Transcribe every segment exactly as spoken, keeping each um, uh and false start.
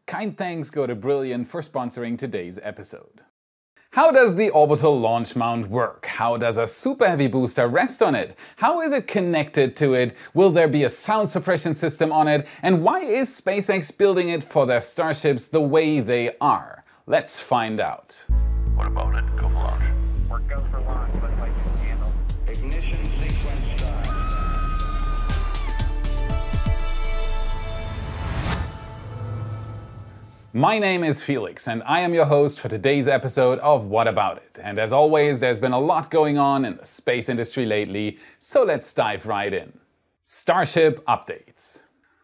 Kind thanks go to Brilliant for sponsoring today's episode. How does the orbital launch mount work? How does a super heavy booster rest on it? How is it connected to it? Will there be a sound suppression system on it? And why is SpaceX building it for their Starships the way they are? Let's find out. What about it? Go for launch. We're go for launch. Looks like it's handled. Ignition sequence start. My name is Felix and I am your host for today's episode of What About It? And as always, there's been a lot going on in the space industry lately, so let's dive right in. Starship updates.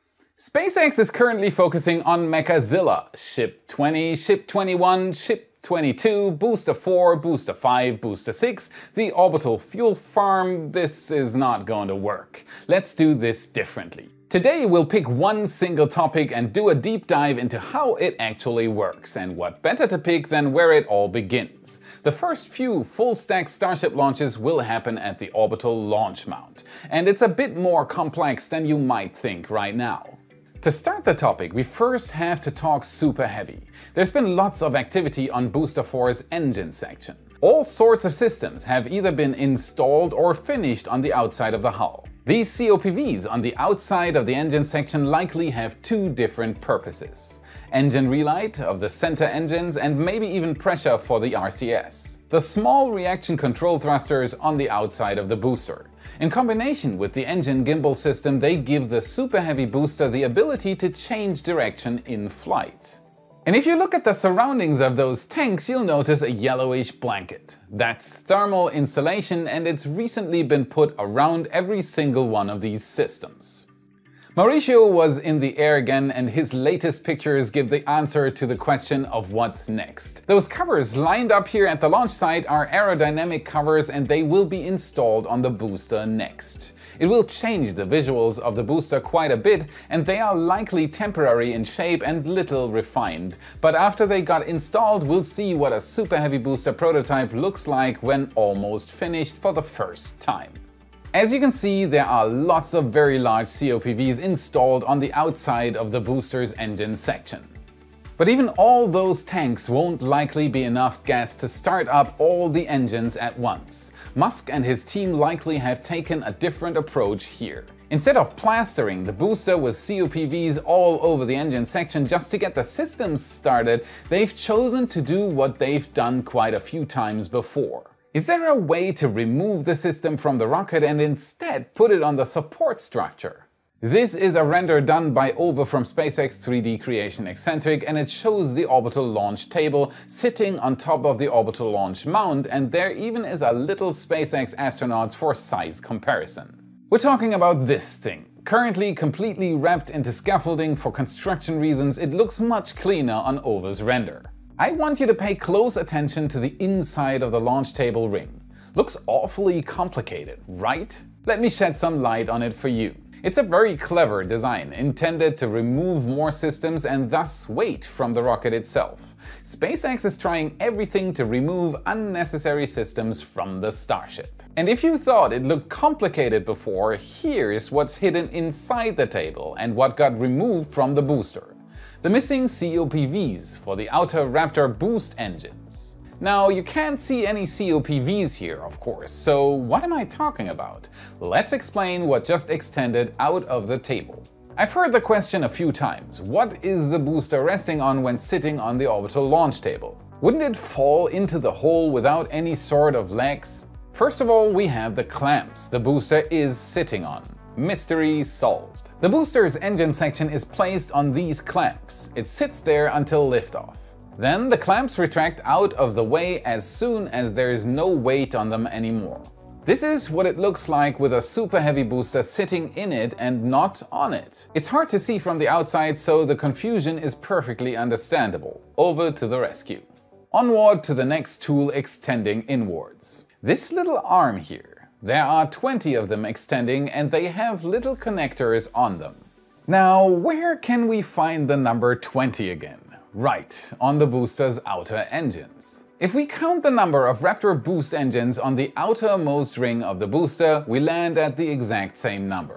SpaceX is currently focusing on Mechazilla, Ship twenty, Ship twenty-one, Ship twenty-two, Booster four, Booster five, Booster six, the orbital fuel farm. This is not going to work. Let's do this differently. Today we'll pick one single topic and do a deep dive into how it actually works, and what better to pick than where it all begins. The first few full-stack Starship launches will happen at the Orbital Launch Mount, and it's a bit more complex than you might think right now. To start the topic, we first have to talk Super Heavy. There's been lots of activity on Booster four's engine section. All sorts of systems have either been installed or finished on the outside of the hull. These C O P Vs on the outside of the engine section likely have two different purposes: engine relight of the center engines and maybe even pressure for the R C S. The small reaction control thrusters on the outside of the booster. In combination with the engine gimbal system, they give the Super Heavy booster the ability to change direction in flight. And if you look at the surroundings of those tanks, you'll notice a yellowish blanket. That's thermal insulation, and it's recently been put around every single one of these systems. Mauricio was in the air again, and his latest pictures give the answer to the question of what's next. Those covers lined up here at the launch site are aerodynamic covers, and they will be installed on the booster next. It will change the visuals of the booster quite a bit, and they are likely temporary in shape and little refined. But after they got installed, we'll see what a Super Heavy booster prototype looks like when almost finished for the first time. As you can see, there are lots of very large C O P Vs installed on the outside of the booster's engine section. But even all those tanks won't likely be enough gas to start up all the engines at once. Musk and his team likely have taken a different approach here. Instead of plastering the booster with C O P Vs all over the engine section just to get the systems started, they've chosen to do what they've done quite a few times before. Is there a way to remove the system from the rocket and instead put it on the support structure? This is a render done by Ove from SpaceX three D creation Eccentric, and it shows the orbital launch table sitting on top of the orbital launch mount, and there even is a little SpaceX astronauts for size comparison. We're talking about this thing. Currently completely wrapped into scaffolding for construction reasons, it looks much cleaner on Ove's render. I want you to pay close attention to the inside of the launch table ring. Looks awfully complicated, right? Let me shed some light on it for you. It's a very clever design, intended to remove more systems and thus weight from the rocket itself. SpaceX is trying everything to remove unnecessary systems from the Starship. And if you thought it looked complicated before, here's what's hidden inside the table and what got removed from the booster. The missing C O P Vs for the outer Raptor boost engines. Now, you can't see any C O P Vs here, of course, so what am I talking about? Let's explain what just extended out of the table. I've heard the question a few times: what is the booster resting on when sitting on the orbital launch table? Wouldn't it fall into the hole without any sort of legs? First of all, we have the clamps the booster is sitting on. Mystery solved. The booster's engine section is placed on these clamps. It sits there until liftoff. Then the clamps retract out of the way as soon as there is no weight on them anymore. This is what it looks like with a Super Heavy booster sitting in it and not on it. It's hard to see from the outside, so the confusion is perfectly understandable. Over to the rescue. Onward to the next tool extending inwards. This little arm here. There are twenty of them extending, and they have little connectors on them. Now, where can we find the number twenty again? Right, on the booster's outer engines. If we count the number of Raptor boost engines on the outermost ring of the booster, we land at the exact same number.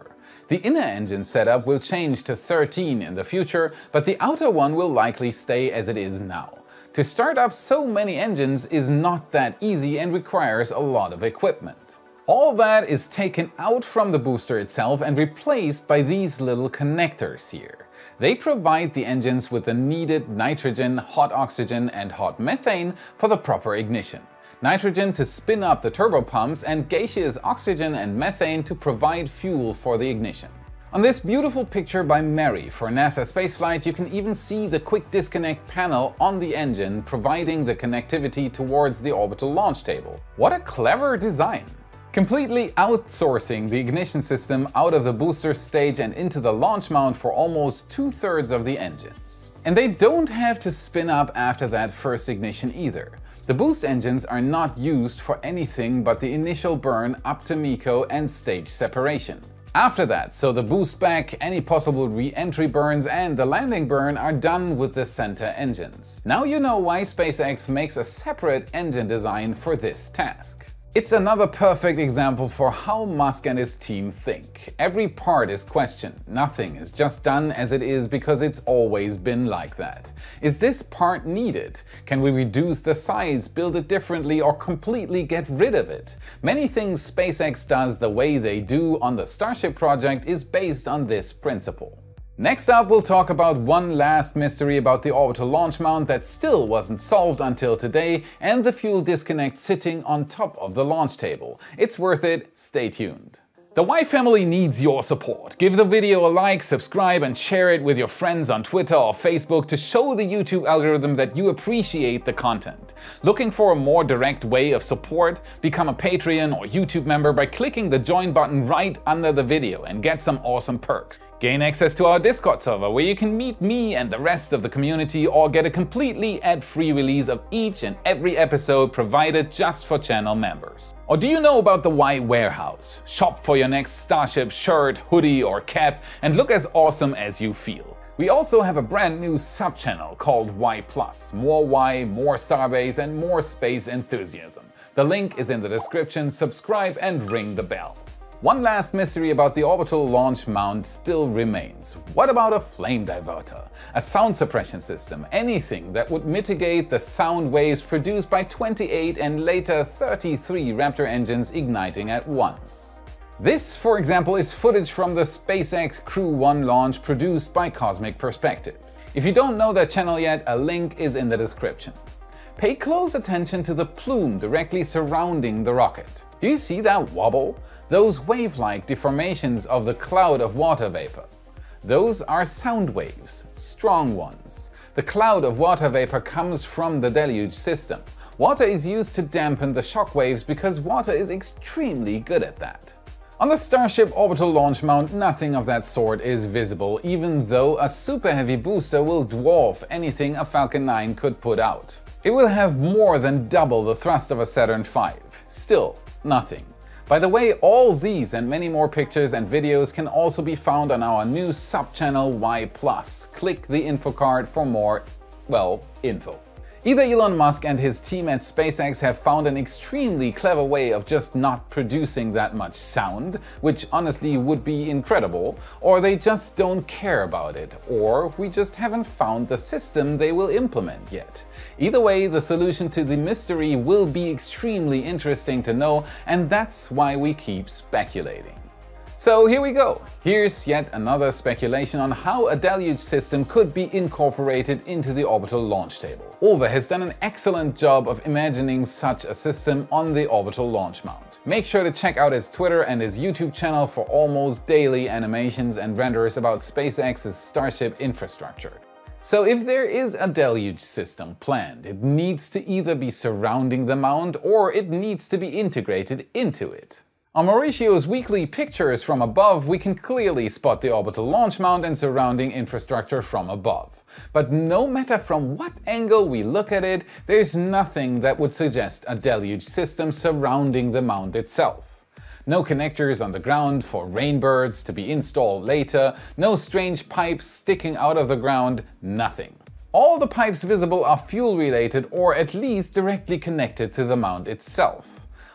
The inner engine setup will change to thirteen in the future, but the outer one will likely stay as it is now. To start up so many engines is not that easy and requires a lot of equipment. All that is taken out from the booster itself and replaced by these little connectors here. They provide the engines with the needed nitrogen, hot oxygen and hot methane for the proper ignition. Nitrogen to spin up the turbopumps and gaseous oxygen and methane to provide fuel for the ignition. On this beautiful picture by Mary for NASA spaceflight, you can even see the quick disconnect panel on the engine providing the connectivity towards the orbital launch table. What a clever design! Completely outsourcing the ignition system out of the booster stage and into the launch mount for almost two-thirds of the engines. And they don't have to spin up after that first ignition either. The boost engines are not used for anything but the initial burn up to MECO and stage separation. After that, so the boost back, any possible re-entry burns and the landing burn are done with the center engines. Now you know why SpaceX makes a separate engine design for this task. It's another perfect example for how Musk and his team think. Every part is questioned. Nothing is just done as it is because it's always been like that. Is this part needed? Can we reduce the size, build it differently, or completely get rid of it? Many things SpaceX does the way they do on the Starship project is based on this principle. Next up, we'll talk about one last mystery about the orbital launch mount that still wasn't solved until today, and the fuel disconnect sitting on top of the launch table. It's worth it, stay tuned. The Y family needs your support. Give the video a like, subscribe and share it with your friends on Twitter or Facebook to show the YouTube algorithm that you appreciate the content. Looking for a more direct way of support? Become a Patreon or YouTube member by clicking the join button right under the video and get some awesome perks. Gain access to our Discord server where you can meet me and the rest of the community or get a completely ad-free release of each and every episode provided just for channel members. Or do you know about the Y Warehouse? Shop for your next Starship shirt, hoodie or cap and look as awesome as you feel. We also have a brand new sub-channel called Y plus. More Y, more Starbase and more space enthusiasm. The link is in the description, subscribe and ring the bell. One last mystery about the orbital launch mount still remains. What about a flame diverter? A sound suppression system, anything that would mitigate the sound waves produced by twenty-eight and later thirty-three Raptor engines igniting at once. This, for example, is footage from the SpaceX Crew one launch produced by Cosmic Perspective. If you don't know that channel yet, a link is in the description. Pay close attention to the plume directly surrounding the rocket. Do you see that wobble? Those wave-like deformations of the cloud of water vapor. Those are sound waves, strong ones. The cloud of water vapor comes from the deluge system. Water is used to dampen the shock waves because water is extremely good at that. On the Starship Orbital Launch Mount, nothing of that sort is visible, even though a super heavy booster will dwarf anything a Falcon nine could put out. It will have more than double the thrust of a Saturn five. Still, nothing. By the way, all these and many more pictures and videos can also be found on our new sub-channel Y plus. Click the info card for more, well, info. Either Elon Musk and his team at SpaceX have found an extremely clever way of just not producing that much sound, which honestly would be incredible, or they just don't care about it, or we just haven't found the system they will implement yet. Either way, the solution to the mystery will be extremely interesting to know, and that's why we keep speculating. So here we go. Here's yet another speculation on how a deluge system could be incorporated into the orbital launch table. Ove has done an excellent job of imagining such a system on the orbital launch mount. Make sure to check out his Twitter and his YouTube channel for almost daily animations and renders about SpaceX's Starship infrastructure. So if there is a deluge system planned, it needs to either be surrounding the mount or it needs to be integrated into it. On Mauricio's weekly pictures from above, we can clearly spot the orbital launch mount and surrounding infrastructure from above. But no matter from what angle we look at it, there's nothing that would suggest a deluge system surrounding the mount itself. No connectors on the ground for rainbirds to be installed later, no strange pipes sticking out of the ground, nothing. All the pipes visible are fuel related or at least directly connected to the mount itself.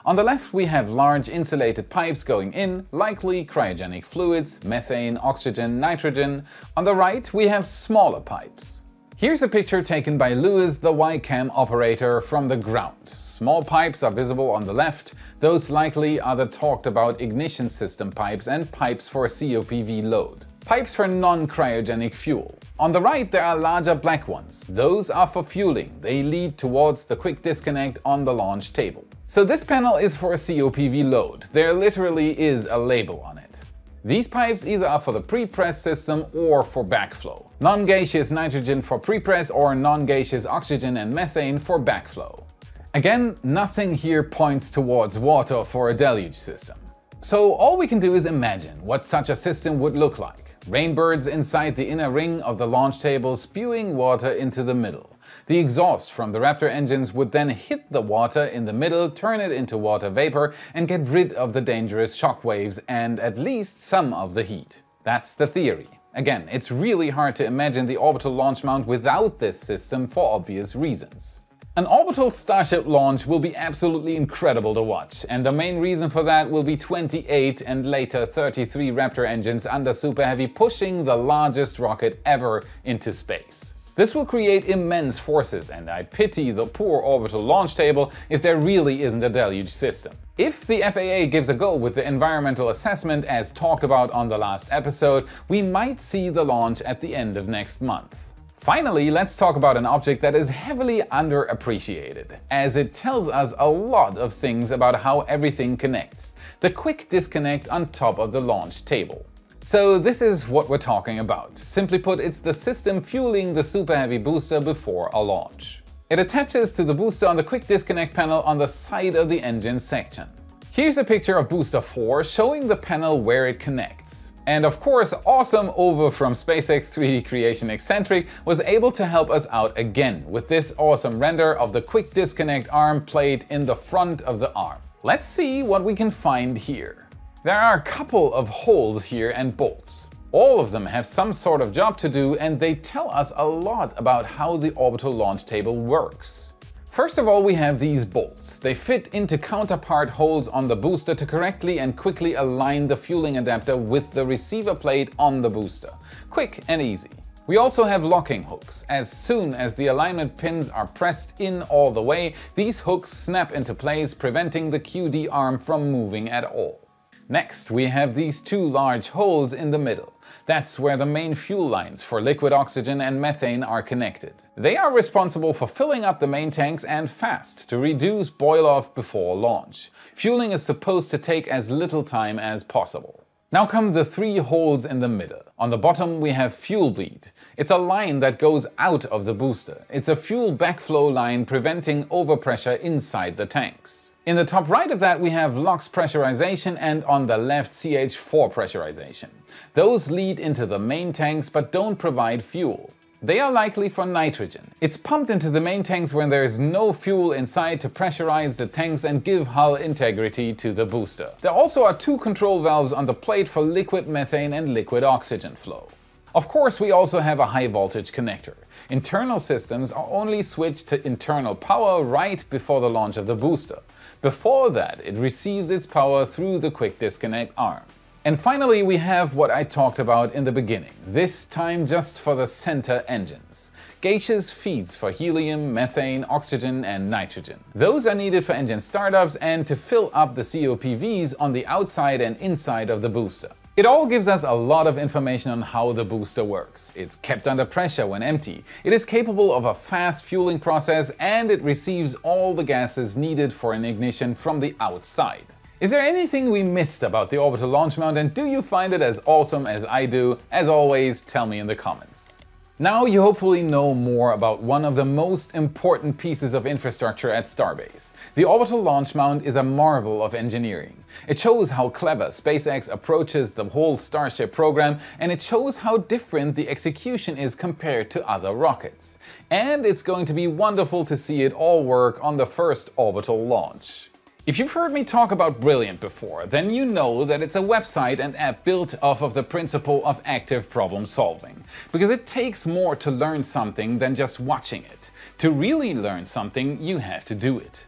On the left we have large insulated pipes going in, likely cryogenic fluids, methane, oxygen, nitrogen. On the right we have smaller pipes. Here's a picture taken by Lewis, the Y CAM operator, from the ground. Small pipes are visible on the left. Those likely are the talked about ignition system pipes and pipes for C O P V load. Pipes for non-cryogenic fuel. On the right there are larger black ones. Those are for fueling. They lead towards the quick disconnect on the launch table. So this panel is for C O P V load. There literally is a label on it. These pipes either are for the pre-press system or for backflow. Non-gaseous nitrogen for pre-press or non-gaseous oxygen and methane for backflow. Again, nothing here points towards water for a deluge system. So all we can do is imagine what such a system would look like. Rainbirds inside the inner ring of the launch table spewing water into the middle. The exhaust from the Raptor engines would then hit the water in the middle, turn it into water vapor, and get rid of the dangerous shock waves and at least some of the heat. That's the theory. Again, it's really hard to imagine the orbital launch mount without this system for obvious reasons. An orbital Starship launch will be absolutely incredible to watch, and the main reason for that will be twenty-eight and later thirty-three Raptor engines under Super Heavy pushing the largest rocket ever into space. This will create immense forces, and I pity the poor orbital launch table if there really isn't a deluge system. If the F A A gives a go with the environmental assessment as talked about on the last episode, we might see the launch at the end of next month. Finally, let's talk about an object that is heavily underappreciated, as it tells us a lot of things about how everything connects. The quick disconnect on top of the launch table. So this is what we're talking about. Simply put, it's the system fueling the Super Heavy booster before a launch. It attaches to the booster on the quick disconnect panel on the side of the engine section. Here's a picture of booster four showing the panel where it connects. And of course, awesome over from SpaceX three D creation Eccentric was able to help us out again with this awesome render of the quick disconnect arm plate in the front of the arm. Let's see what we can find here. There are a couple of holes here and bolts. All of them have some sort of job to do, and they tell us a lot about how the orbital launch table works. First of all, we have these bolts. They fit into counterpart holes on the booster to correctly and quickly align the fueling adapter with the receiver plate on the booster. Quick and easy. We also have locking hooks. As soon as the alignment pins are pressed in all the way, these hooks snap into place, preventing the Q D arm from moving at all. Next, we have these two large holes in the middle. That's where the main fuel lines for liquid oxygen and methane are connected. They are responsible for filling up the main tanks and fast to reduce boil-off before launch. Fueling is supposed to take as little time as possible. Now come the three holes in the middle. On the bottom we have fuel bleed. It's a line that goes out of the booster. It's a fuel backflow line preventing overpressure inside the tanks. In the top right of that we have L O X pressurization and on the left C H four pressurization. Those lead into the main tanks but don't provide fuel. They are likely for nitrogen. It's pumped into the main tanks when there is no fuel inside to pressurize the tanks and give hull integrity to the booster. There also are two control valves on the plate for liquid methane and liquid oxygen flow. Of course, we also have a high voltage connector. Internal systems are only switched to internal power right before the launch of the booster. Before that, it receives its power through the quick disconnect arm. And finally, we have what I talked about in the beginning, this time just for the center engines. Gaseous feeds for helium, methane, oxygen and nitrogen. Those are needed for engine startups and to fill up the C O P Vs on the outside and inside of the booster. It all gives us a lot of information on how the booster works. It's kept under pressure when empty, it is capable of a fast fueling process, and it receives all the gases needed for an ignition from the outside. Is there anything we missed about the orbital launch mount, and do you find it as awesome as I do? As always, tell me in the comments. Now you hopefully know more about one of the most important pieces of infrastructure at Starbase. The orbital launch mount is a marvel of engineering. It shows how clever SpaceX approaches the whole Starship program, and it shows how different the execution is compared to other rockets. And it's going to be wonderful to see it all work on the first orbital launch. If you've heard me talk about Brilliant before, then you know that it's a website and app built off of the principle of active problem solving. Because it takes more to learn something than just watching it. To really learn something, you have to do it.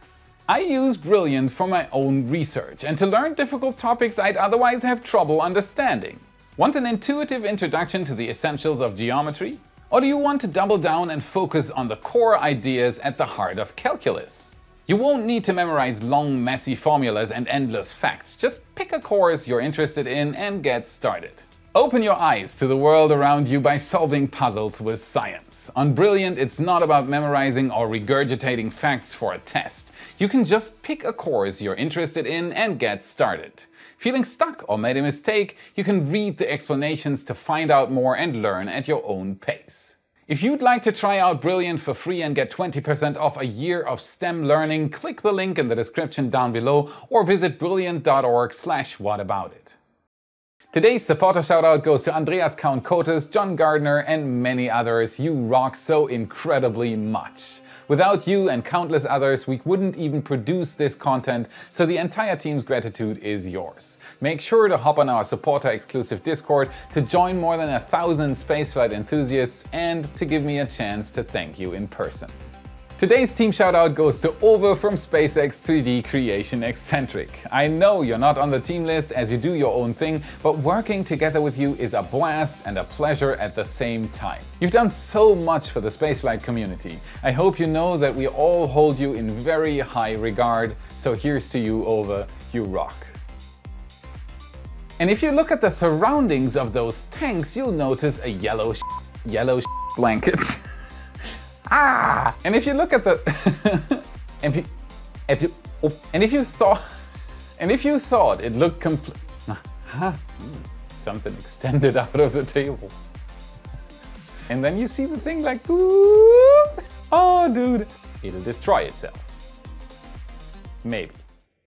I use Brilliant for my own research and to learn difficult topics I'd otherwise have trouble understanding. Want an intuitive introduction to the essentials of geometry? Or do you want to double down and focus on the core ideas at the heart of calculus? You won't need to memorize long, messy formulas and endless facts. Just pick a course you're interested in and get started. Open your eyes to the world around you by solving puzzles with science. On Brilliant, it's not about memorizing or regurgitating facts for a test. You can just pick a course you're interested in and get started. Feeling stuck or made a mistake, you can read the explanations to find out more and learn at your own pace. If you'd like to try out Brilliant for free and get twenty percent off a year of STEM learning, click the link in the description down below or visit brilliant dot org slash what about it. Today's supporter shoutout goes to Andreas Count-Cotes, John Gardner and many others. You rock so incredibly much. Without you and countless others, we wouldn't even produce this content, so the entire team's gratitude is yours. Make sure to hop on our supporter-exclusive Discord to join more than a thousand spaceflight enthusiasts and to give me a chance to thank you in person. Today's team shoutout goes to Ove from SpaceX three D creation Eccentric. I know you're not on the team list as you do your own thing, but working together with you is a blast and a pleasure at the same time. You've done so much for the spaceflight community. I hope you know that we all hold you in very high regard, so here's to you, Ove, you rock. And if you look at the surroundings of those tanks, you'll notice a yellow sh yellow sh blanket. Ah! And if you look at the if you if you oh, and if you thought and if you thought it looked complete something extended out of the table. And then you see the thing like, ooh, oh dude, it'll destroy itself. Maybe.